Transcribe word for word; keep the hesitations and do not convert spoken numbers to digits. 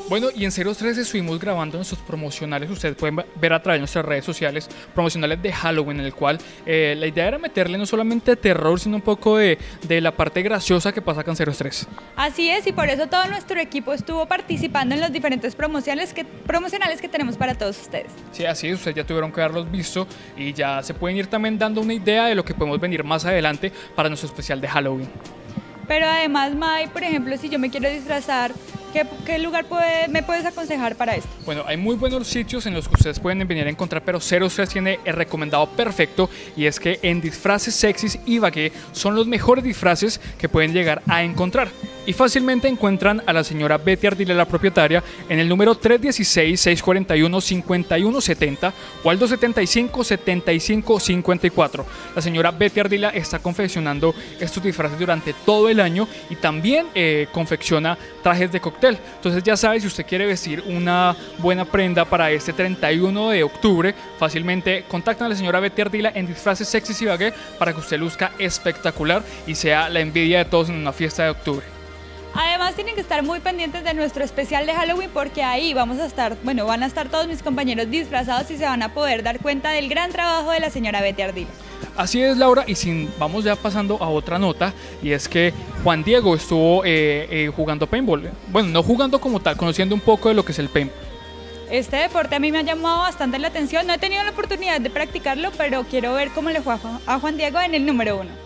Bueno, y en Ceros tres estuvimos grabando nuestros promocionales, ustedes pueden ver a través de nuestras redes sociales, promocionales de Halloween, en el cual eh, la idea era meterle no solamente terror, sino un poco de, de la parte graciosa que pasa acá en Ceros tres. Así es, y por eso todo nuestro equipo estuvo participando en los diferentes promocionales que, promocionales que tenemos para todos ustedes. Sí, así es, ustedes ya tuvieron que haberlos visto y ya se pueden ir también dando una idea de lo que podemos venir más adelante para nuestro especial de Halloween. Pero además, May, por ejemplo, si yo me quiero disfrazar, ¿qué, qué lugar puede, me puedes aconsejar para esto? Bueno, hay muy buenos sitios en los que ustedes pueden venir a encontrar, pero Ceros tres tiene el recomendado perfecto, y es que en Disfraces Sexys Ibagué son los mejores disfraces que pueden llegar a encontrar. Y fácilmente encuentran a la señora Betty Ardila, la propietaria, en el número tres uno seis, seis cuatro uno, cinco uno siete cero o al dos siete cinco, siete cinco cinco cuatro. La señora Betty Ardila está confeccionando estos disfraces durante todo el año y también eh, confecciona trajes de cóctel. Entonces ya sabe, si usted quiere vestir una buena prenda para este treinta y uno de octubre, fácilmente contactan a la señora Betty Ardila en Disfraces Sexys Ibagué para que usted luzca espectacular y sea la envidia de todos en una fiesta de octubre. Además tienen que estar muy pendientes de nuestro especial de Halloween, porque ahí vamos a estar, bueno, van a estar todos mis compañeros disfrazados y se van a poder dar cuenta del gran trabajo de la señora Betty Ardila. Así es, Laura, y sin, vamos ya pasando a otra nota, y es que Juan Diego estuvo eh, eh, jugando paintball. Bueno, no jugando como tal, conociendo un poco de lo que es el paintball. Este deporte a mí me ha llamado bastante la atención, no he tenido la oportunidad de practicarlo, pero quiero ver cómo le fue a Juan Diego en el número uno.